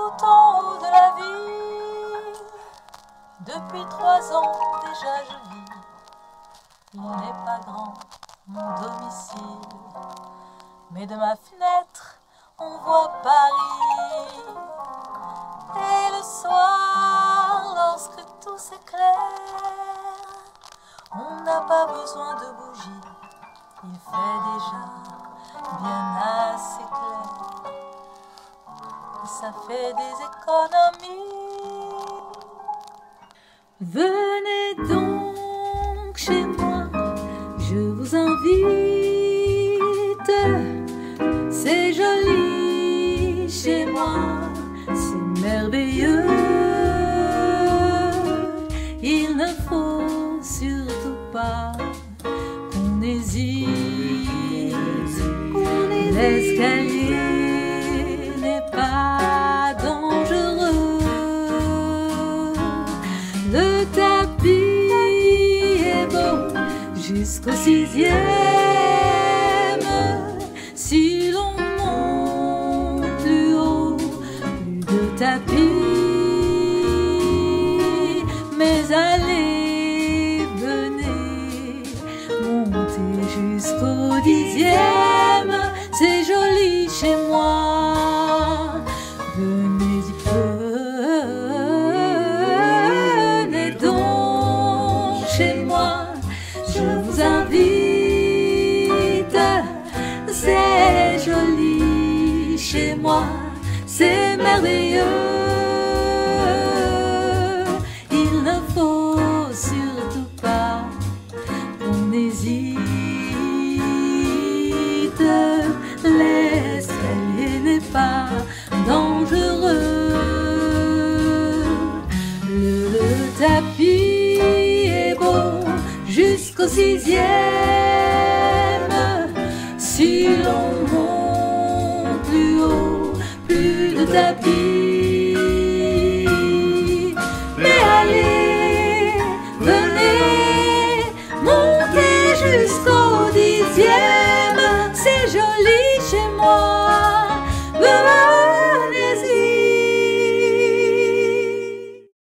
tout en haut de la ville. Depuis 3 ans déjà je vis. Il n'est pas grand mon domicile, mais de ma fenêtre on voit Paris. Et le soir, lorsque tout s'éclaire, on n'a pas besoin de bougies, il fait déjà bien assez clair. Et ça fait des économies. Venez donc chez moi, je vous invite. C'est joli chez moi, c'est merveilleux. Il ne faut surtout pas qu'on hésite. L'escalier n'est pas dangereux. Le tapis est beau jusqu'au 6e. Si l'on monte plus haut, plus de tapis. Mais allez, venez, montez jusqu'au 10e. C'est joli chez moi. Venez-y, venez donc chez moi. Je vous invite. C'est joli chez moi, c'est merveilleux. Il ne faut surtout pas qu'on hésite. L'escalier n'est pas dangereux. Le tapis est beau jusqu'au 6e. Si l'on monte plus haut, plus de tapis. Mais allez, venez, montez jusqu'au 10e.